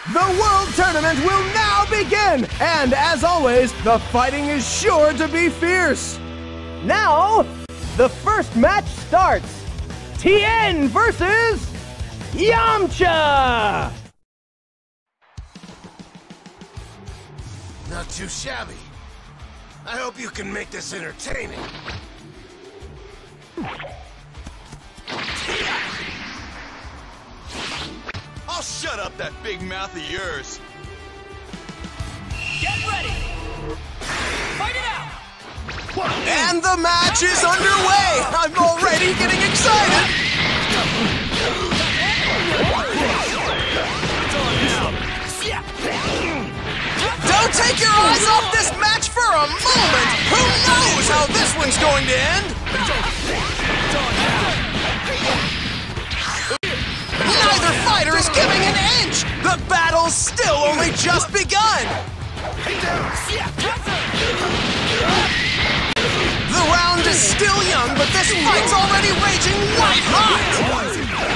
The World Tournament will now begin! And as always, the fighting is sure to be fierce! Now, the first match starts! Tien versus Yamcha! Not too shabby. I hope you can make this entertaining. I'll shut up that big mouth of yours. Get ready! Fight it out! And the match is underway! I'm already getting excited! Don't take your eyes off this match for a moment! Who knows how this one's going to end? Neither fighter is giving an inch! The battle's still only just begun! The round is still young, but this fight's already raging white hot!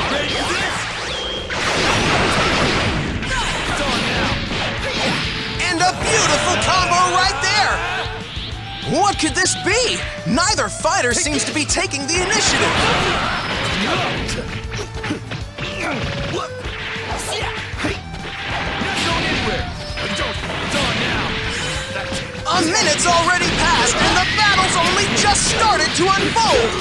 And a beautiful combo right there! What could this be? Neither fighter seems to be taking the initiative. A minute's already passed, and the battle's only just started to unfold!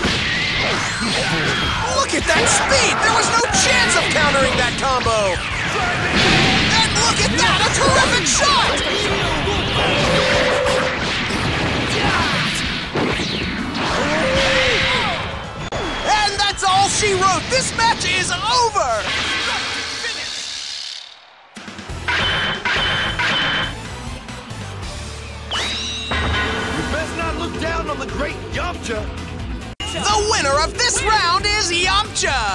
Look at that speed! There was no chance of countering that combo! And look at that! A terrific shot! And that's all she wrote! This match is over! Down on the great Yamcha. The winner of this round is Yamcha!